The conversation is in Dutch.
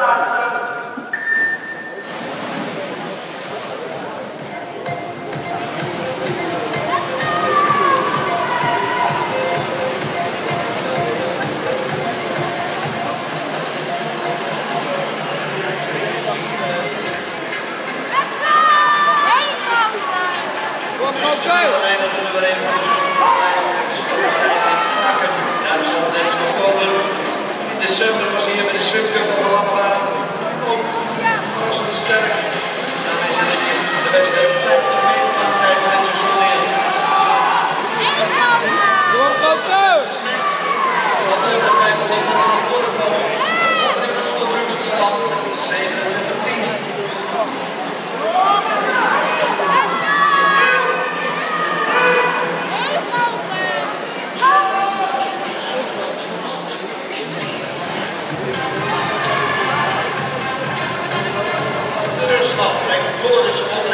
December was hier met de Swimcup op de Lappebaan ook verrassend sterk. Dan is het de wedstrijd 50 meter van het van het seizoen in. Kom, kom, kom! Wat de tijd van de worden komen. Dit was de drukste stand 27-10. De ruststand brengt Floris op